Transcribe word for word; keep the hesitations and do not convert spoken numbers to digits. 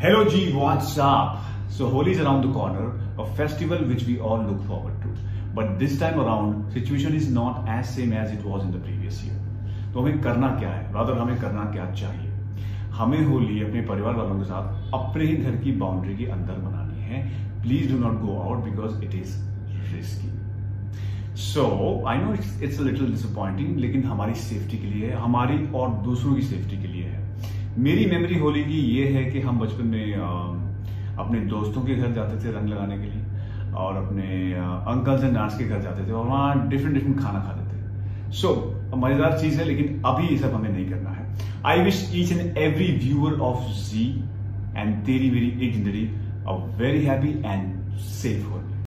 Hello G, what's up? So Holi is around the corner, a festival which we all look forward to. But this time around, situation is not as same as it was in the previous year. तो हमें करना क्या है? Rather हमें करना क्या चाहिए? हमें होली अपने परिवार वालों के साथ अपने ही घर की बाउंड्री के अंदर मनानी है. Please do not go out because it is risky. So I know it's, it's a little disappointing, लेकिन हमारी सेफ्टी के लिए है, हमारी और दूसरों की सेफ्टी के लिए है. मेरी मेमोरी होली की ये है कि हम बचपन में आ, अपने दोस्तों के घर जाते थे रंग लगाने के लिए और अपने अंकल्स एंड आंट्स के घर जाते थे और वहाँ डिफरेंट डिफरेंट खाना खाते थे. सो so, मजेदार चीज है, लेकिन अभी ये सब हमें नहीं करना है. I wish each and every viewer of Zee and Teri Meri Ek Zindagi a very happy and safe Holi.